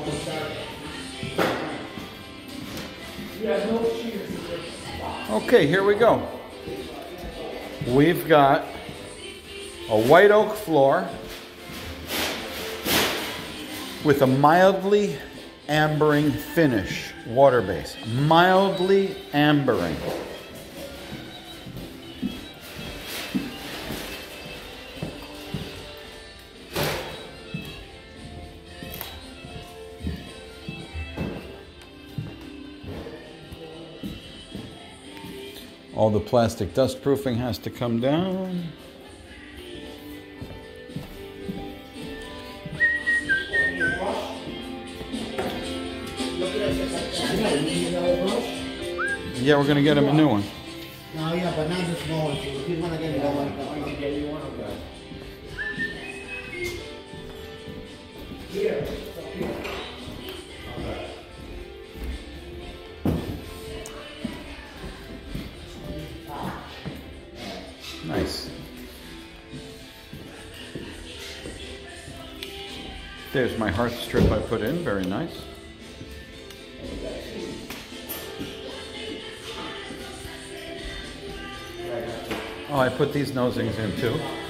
Okay, here we go. We've got a white oak floor with a mildly ambering finish, water base. Mildly ambering. All the plastic dust proofing has to come down. Yeah, we're going to get him a new one. No, yeah, but not the small one. If you want to get it, I can get you one of those. Here. Nice. There's my hearth strip I put in, very nice. Oh, I put these nosings in too.